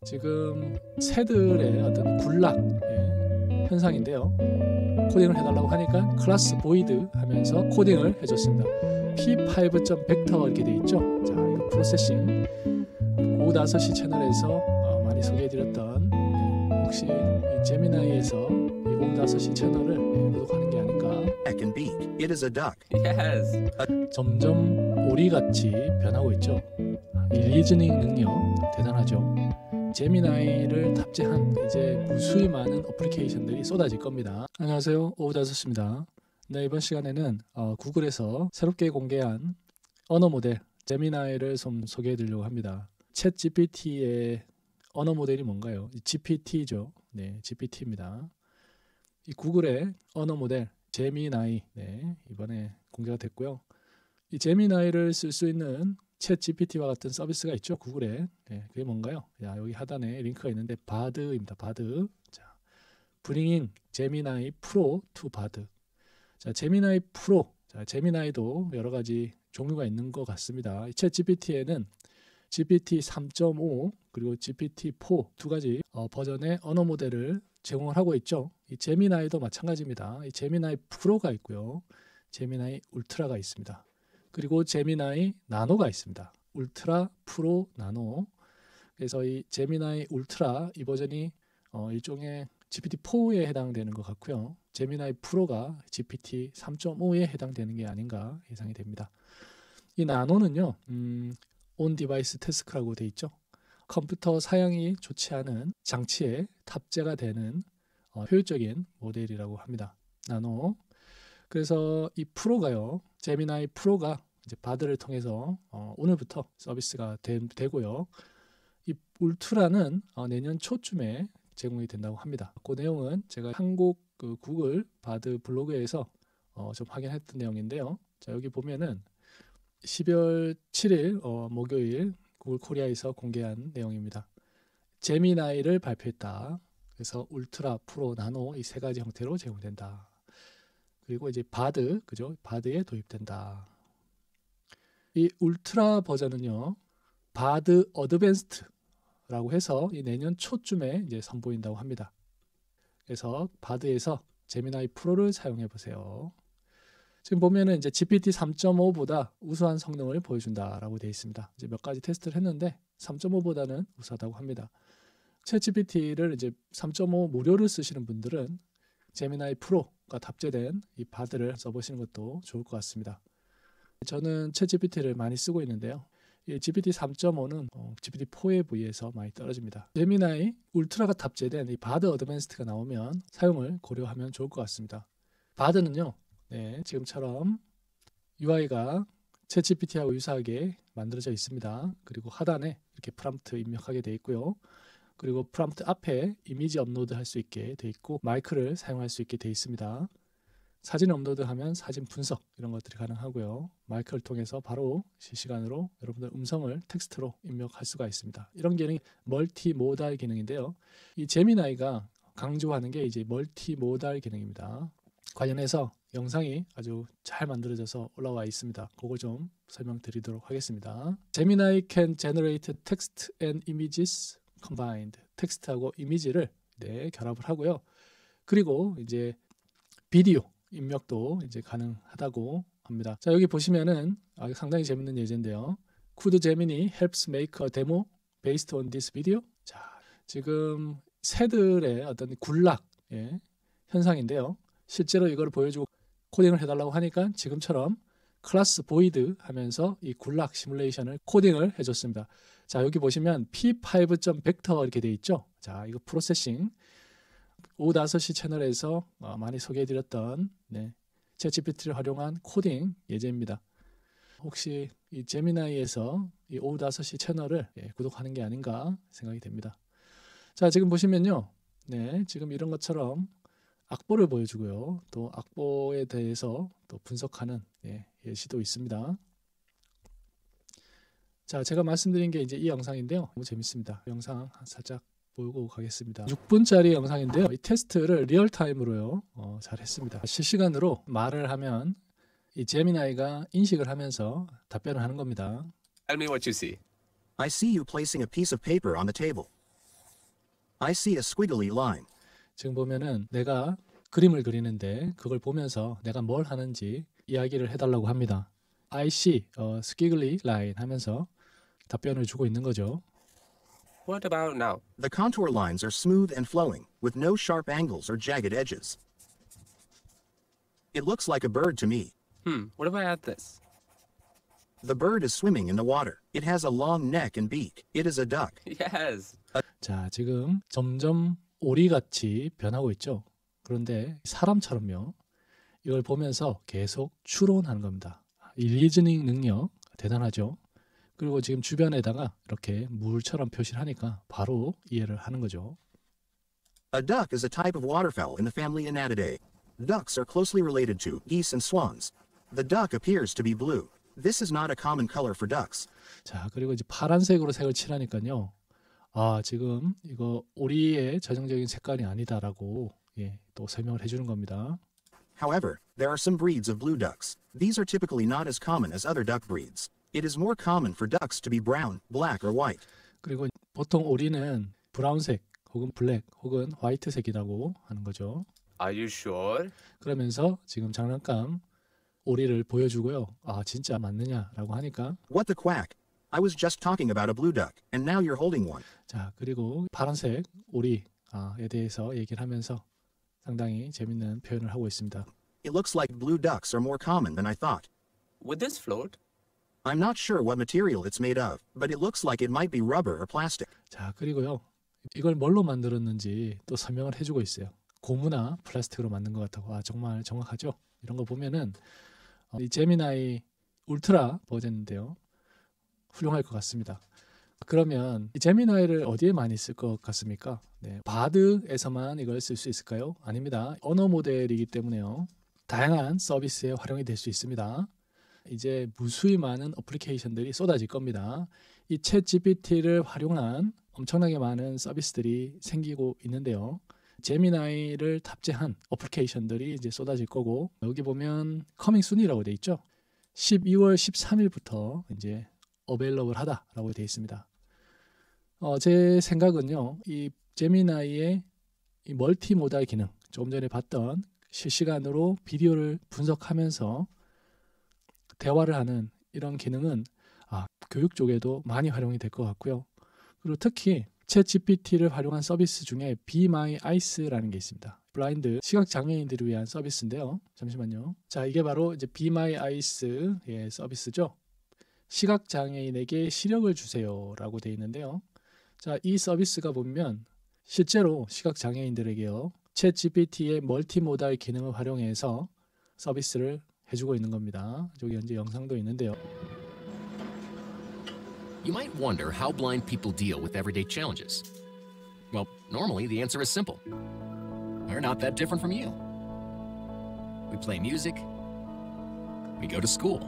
지금 새들의 어떤 군락 현상인데요. 코딩을 해달라고 하니까 클래스 보이드 하면서 코딩을 해줬습니다. p5.vector 이렇게 돼 있죠. 자, 이거 프로세싱 오후 5시 채널에서 많이 소개해드렸던 혹시 이 제미나이에서 이 오후 5시 채널을 구독하는 게 아닌가. Can beak. It is a duck. Yes. 점점 오리같이 변하고 있죠. 이 리즈닝 능력 대단하죠. 제미나이를 탑재한 이제 무수히 많은 어플리케이션들이 쏟아질 겁니다. 안녕하세요, 오후 5시입니다. 네, 이번 시간에는 구글에서 새롭게 공개한 언어 모델 제미나이를 좀 소개해 드리려고 합니다. 챗 GPT의 언어 모델이 뭔가요? GPT죠. 네, GPT입니다. 이 구글의 언어 모델 제미나이, 이번에 공개가 됐고요. 이 제미나이를 쓸 수 있는 챗 GPT와 같은 서비스가 있죠, 구글에. 그게 뭔가요? 자, 여기 하단에 링크가 있는데 바드입니다. 바드. 자, Bringing Gemini Pro to Bard. 자, 제미나이 프로. 자, 제미나이도 여러 가지 종류가 있는 것 같습니다. 챗 GPT에는 GPT 3.5 그리고 GPT-4 두 가지 버전의 언어 모델을 제공을 하고 있죠. 이 제미나이도 마찬가지입니다. 이 제미나이 프로가 있고요. 제미나이 울트라가 있습니다. 그리고 제미나이 나노가 있습니다. 울트라, 프로, 나노. 그래서 이 제미나이 울트라 이 버전이 일종의 GPT-4에 해당되는 것 같고요. 제미나이 프로가 GPT 3.5에 해당되는 게 아닌가 예상이 됩니다. 이 나노는요, 온 디바이스 태스크라고 돼 있죠. 컴퓨터 사양이 좋지 않은 장치에 탑재가 되는 효율적인 모델이라고 합니다. 나노. 그래서 이 프로가요, 제미나이 프로가 이제 바드를 통해서 오늘부터 서비스가 되고요. 이 울트라는 내년 초쯤에 제공이 된다고 합니다. 그 내용은 제가 한국 구글 바드 블로그에서 좀 확인했던 내용인데요. 자, 여기 보면은 12월 7일 목요일 구글 코리아에서 공개한 내용입니다. 제미나이를 발표했다. 그래서 울트라, 프로, 나노 이 세 가지 형태로 제공된다. 그리고 이제 바드, 그죠? 바드에 도입된다. 이 울트라 버전은요, 바드 어드밴스드라고 해서 이 내년 초쯤에 이제 선보인다고 합니다. 그래서 바드에서 제미나이 프로를 사용해 보세요. 지금 보면은 이제 GPT 3.5보다 우수한 성능을 보여준다라고 되어 있습니다. 이제 몇 가지 테스트를 했는데 3.5보다는 우수하다고 합니다. 챗 GPT를 이제 3.5 무료를 쓰시는 분들은 제미나이 프로가 탑재된 이 바드를 써보시는 것도 좋을 것 같습니다. 저는 챗 GPT를 많이 쓰고 있는데요. 이 GPT 3.5는 GPT-4에 비해서 많이 떨어집니다. 제미나이 울트라가 탑재된 이 바드 어드밴스드가 나오면 사용을 고려하면 좋을 것 같습니다. 바드는요, 지금처럼 UI가 챗 GPT하고 유사하게 만들어져 있습니다. 그리고 하단에 이렇게 프롬프트 입력하게 되어 있고요. 그리고 프롬프트 앞에 이미지 업로드 할 수 있게 되어 있고 마이크를 사용할 수 있게 되어 있습니다. 사진 업로드하면 사진 분석 이런 것들이 가능하고요. 마이크를 통해서 바로 실시간으로 여러분들 음성을 텍스트로 입력할 수가 있습니다. 이런 기능이 멀티모달 기능인데요. 이 제미나이가 강조하는 게 이제 멀티모달 기능입니다. 관련해서 영상이 아주 잘 만들어져서 올라와 있습니다. 그거 좀 설명드리도록 하겠습니다. Gemini can generate text and images combined. 텍스트하고 이미지를 결합을 하고요. 그리고 이제 비디오 입력도 이제 가능하다고 합니다. 자, 여기 보시면은 상당히 재밌는 예제인데요. Could Gemini helps make a demo based on this video? 자, 지금 새들의 어떤 군락 현상인데요. 실제로 이걸 보여주고 코딩을 해달라고 하니까 지금처럼 클래스 보이드 하면서 이 군락 시뮬레이션을 코딩을 해줬습니다. 자, 여기 보시면 p5.vector 이렇게 돼 있죠. 자, 이거 프로세싱 오후 5시 채널에서 많이 소개해드렸던 챗 GPT를 활용한 코딩 예제입니다. 혹시 이 제미나이에서 이 오후 5시 채널을 구독하는 게 아닌가 생각이 됩니다. 자, 지금 보시면요, 지금 이런 것처럼 악보를 보여주고요. 또 악보에 대해서 또 분석하는 예시도 있습니다. 자, 제가 말씀드린 게 이제 이 영상인데요. 너무 재밌습니다. 영상 살짝 보고 가겠습니다. 6분짜리 영상인데요. 이 테스트를 리얼타임으로요 잘 했습니다. 실시간으로 말을 하면 이 제미나이가 인식을 하면서 답변을 하는 겁니다. Tell me what you see. I see you placing a piece of paper on the table. I see a squiggly line. 지금 보면은 내가 그림을 그리는데 그걸 보면서 내가 뭘 하는지 이야기를 해달라고 합니다. I see a squiggly line 하면서 답변을 주고 있는 거죠. What about now? The contour lines are smooth and flowing, with no sharp angles or jagged edges. It looks like a bird to me. What if I add this? The bird is swimming in the water. It has a long neck and beak. It is a duck. Yes. 자, 지금 점점 오리같이 변하고 있죠. 그런데 사람처럼요. 이걸 보면서 계속 추론하는 겁니다. 이 리즈닝 능력 대단하죠. 그리고 지금 주변에다가 이렇게 물처럼 표시를 하니까 바로 이해를 하는 거죠. A duck is a type of waterfowl in the family Anatidae. Ducks are closely related to geese and swans. The duck appears to be blue. This is not a common color for ducks. 자, 그리고 이제 파란색으로 색을 칠하니까요. 아, 지금 이거 오리의 전형적인 색깔이 아니다라고 또 설명을 해주는 겁니다. However, there are some breeds of blue ducks. These are typically not as common as other duck breeds. It is more common for ducks to be brown, black, or white. 그리고 보통 오리는 브라운색 혹은 블랙 혹은 화이트색이라고 하는 거죠. Are you sure? 그러면서 지금 장난감 오리를 보여주고요. 아, 진짜 맞느냐라고 하니까 What the quack? I was just talking about a blue duck, and now you're holding one. 자, 그리고 파란색 오리에 대해서 얘기를 하면서 상당히 재밌는 표현을 하고 있습니다. It looks like blue ducks are more common than I thought. Would this float? I'm not sure what material it's made of, but it looks like it might be rubber or plastic. 자, 그리고요. 이걸 뭘로 만들었는지 또 설명을 해주고 있어요. 고무나 플라스틱으로 만든 것 같다고. 아, 정말 정확하죠? 이런 거 보면은 이 제미나이 울트라 버전인데요. 훌륭할 것 같습니다. 그러면 이 제미나이를 어디에 많이 쓸 것 같습니까? 네, 바드에서만 이걸 쓸 수 있을까요? 아닙니다. 언어 모델이기 때문에요. 다양한 서비스에 활용이 될 수 있습니다. 이제 무수히 많은 어플리케이션들이 쏟아질 겁니다. 이 챗 GPT를 활용한 엄청나게 많은 서비스들이 생기고 있는데요. 제미나이를 탑재한 어플리케이션들이 이제 쏟아질 거고, 여기 보면 커밍 순이라고 돼 있죠. 12월 13일부터 이제 어베일러블 하다라고 돼 있습니다. 제 생각은요, 이 제미나이의 이 멀티모달 기능, 조금 전에 봤던 실시간으로 비디오를 분석하면서 대화를 하는 이런 기능은 교육 쪽에도 많이 활용이 될 것 같고요. 그리고 특히 챗 GPT를 활용한 서비스 중에 Be My Eyes라는 게 있습니다. 블라인드 시각 장애인들을 위한 서비스인데요. 잠시만요. 자, 이게 바로 이제 Be My Eyes의 서비스죠. 시각 장애인에게 시력을 주세요라고 되어 있는데요. 자, 이 서비스가 보면 실제로 시각 장애인들에게요, 챗 GPT의 멀티모달 기능을 활용해서 서비스를 해주고 있는 겁니다. 여기 이제 영상도 있는데요. You might wonder how blind people deal with everyday challenges. Well, normally the answer is simple. We're not that different from you. We play music. We go to school.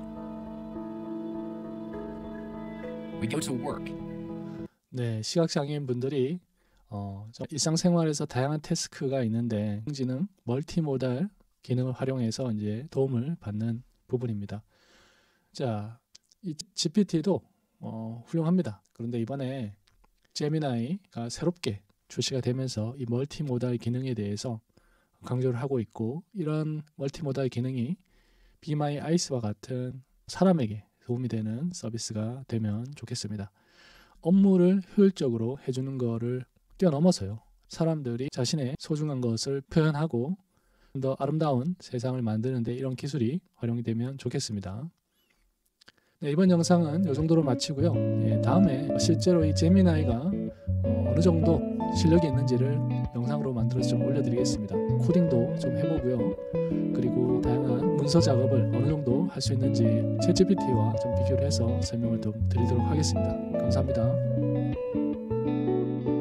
We go to work. 네, 시각장애인 분들이 일상생활에서 다양한 태스크가 있는데 인공지능 멀티모달 기능을 활용해서 이제 도움을 받는 부분입니다. 자, 이 GPT도 훌륭합니다. 그런데 이번에 제미나이가 새롭게 출시가 되면서 이 멀티모달 기능에 대해서 강조를 하고 있고, 이런 멀티모달 기능이 Be My Eyes와 같은 사람에게 도움이 되는 서비스가 되면 좋겠습니다. 업무를 효율적으로 해주는 거를 뛰어넘어서요, 사람들이 자신의 소중한 것을 표현하고 더 아름다운 세상을 만드는 데 이런 기술이 활용이 되면 좋겠습니다. 네, 이번 영상은 이 정도로 마치고요. 다음에 실제로 이 제미나이가 어느 정도 실력이 있는지를 영상으로 만들어서 좀 올려드리겠습니다. 코딩도 좀 해보고요. 그리고 다양한 문서 작업을 어느 정도 할 수 있는지 챗 GPT와 좀 비교를 해서 설명을 좀 드리도록 하겠습니다. 감사합니다.